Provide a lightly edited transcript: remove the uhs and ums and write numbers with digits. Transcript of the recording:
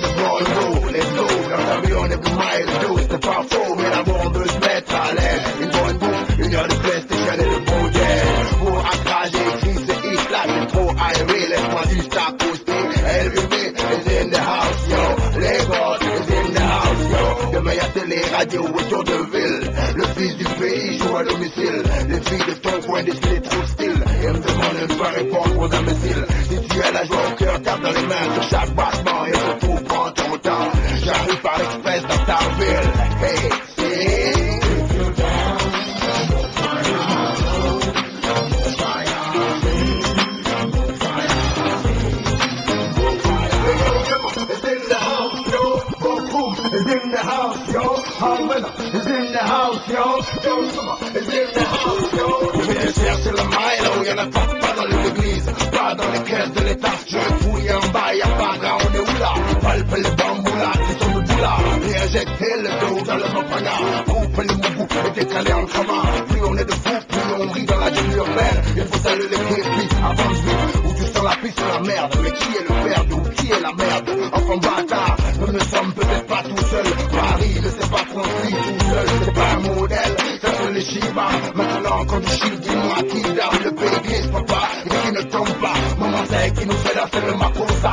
de Volvo. Let's go, dans l'avion, on est plus miles d'eau. C'est pas faux, mais la bombe veut se mettre à l'aise. Une bonne bouffe, une heure de PlayStation et le bon jazz. Pour accrager, écrit, c'est hit, là, c'est trop aéré. Laisse-moi juste accoster. LVB is in the house, yo. Lagos is in the house, yo. Demain, y'a télé, radio autour de ville. Le fils du pays joue à domicile. Les filles de ton coin décident trop style. Et me demandent une fois répondre aux imbéciles. Si tu as la joie au cœur, tape dans les mains sur chaque battement. Et surtout, prends ton temps. J'arrive par express dans ta ville. Hey, hey. Is in the house, yo. Harmon is in the house, yo. Joe Summer is in the house, yo. Je vais chercher la maille là où y'en a pas dans les églises, pas dans les caisses de l'État. Je fouille en bas, y'a pas grand, on est où là? Palpe les bambous là, qui sont debout là. Et injecter le dos dans le mopana. Coupe les moubous et décaler en cravant. Plus on est de fous, plus on rit dans la jeune urbaine. Il faut saluer les képis, avance vite. Où tu sens la piste sur la merde. Mais qui est le père d'où? Qui est la merde? Enfant bâtard, nous ne sommes peut-être pas tout seul. Paris ne s'est pas construit tout seul, c'est pas un modèle, ça c'est les Shiba. Maintenant quand tu chies, dis-moi qui garde le pays glisse, papa, et qui ne tombe pas. Maman c'est qui nous fait la c'est le Makosa.